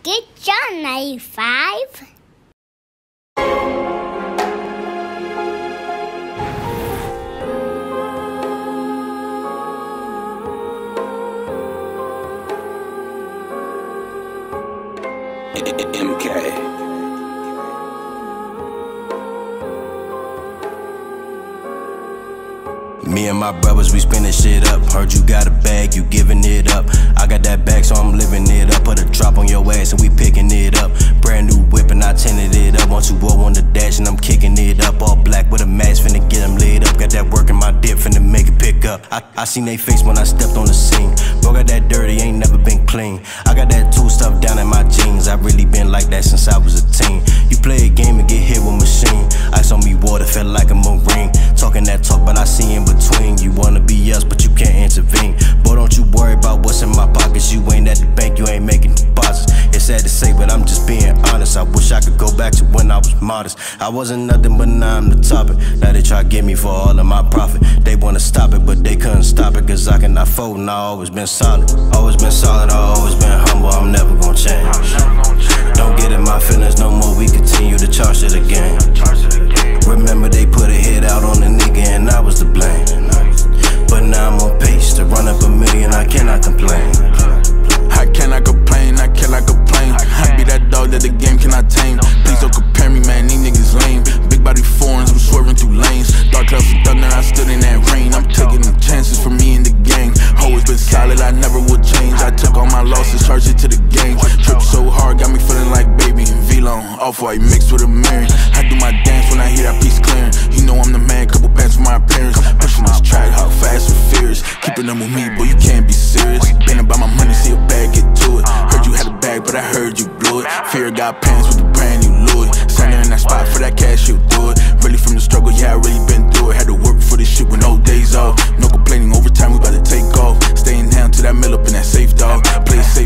Good job, 95. MK. Me and my brothers, we spinning shit up. Heard you got a bag, you giving it up. I got that bag, so I'm living it up. Put a drop on your ass and we picking it up. Brand new whip and I tinted it up. 120 on the dash and I'm kicking it up. All black with a mask, finna get them lit up. Got that work in my dip, finna make it pick up. I seen they face when I stepped on the scene. Bro got that dirty, ain't never been clean. I got that tool stuff down in my jeans. I really been like that since I was a teen. You play a game and get hit with machine. Ice on me water, felt like a marine. Talking that talk, but I see in between. You wanna be us, but you can't intervene. Boy, don't you worry about what's in my pockets. You ain't at the bank, you ain't making deposits. It's sad to say, but I'm just being honest. I wish I could go back to when I was modest. I wasn't nothing, but now I'm the topic. Now they try to get me for all of my profit. They wanna stop it, but they couldn't stop it. Cause I cannot fold and I always been solid. Always been solid, I always been humble. I'm never gonna change. Don't get in my feelings no more, we continue to charge it again. Remember they put a hit out on the nigga and I was to blame. But now I'm on pace to run up a million, I cannot complain. I cannot complain, I cannot complain. I be that dog that the game cannot tame. Please don't compare me, man, these niggas lame. Big body foreigns, I'm swerving through lanes. Dark clouds and thunder, I stood in that rain. I'm taking the chances for me in the game. Always been solid, I never would change. I took all my losses, charged it to the game. Trip so hard, got me feeling like baby. V-Long, off-white mixed with a Mary. I do my dance when I hear that piece clearing. You know I'm the man, couple bands for my appearance. Pushing this track, how fast and furious. Keeping them with me, boy, you can't be serious. Been about my money, see a bag, get to it. Heard you had a bag, but I heard you blew it. Fear got pants with the brand new Louis. Standing in that spot for that cash, you'll do it. Really from the struggle, yeah, I really been through it. Had to work for this shit with no days off. No complaining, overtime, we about to take off. Staying down to that mill up in that safe, dog. Play safe.